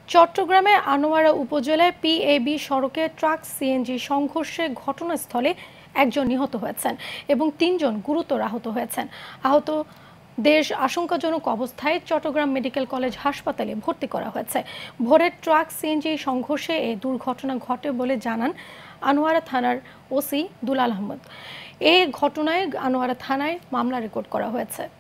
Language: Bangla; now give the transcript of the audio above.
চট্টগ্রামে আনোয়ারা উপজেলায় পিএবি সড়কে ট্রাক সিএনজি সংঘর্ষে ঘটনাস্থলে একজন নিহত হয়েছেন এবং ৩ জন গুরুতর আহত হয়েছেন। আহতদের আশঙ্কাজনক অবস্থায় চট্টগ্রাম মেডিকেল কলেজ হাসপাতালে ভর্তি করা হয়েছে। ভোরের ট্রাক সিএনজি সংঘর্ষে এই দুর্ঘটনা ঘটে বলে জানান আনোয়ারা থানার ওসি দুলাল আহমদ। এই ঘটনায় আনোয়ারা থানায় মামলা রেকর্ড করা হয়েছে।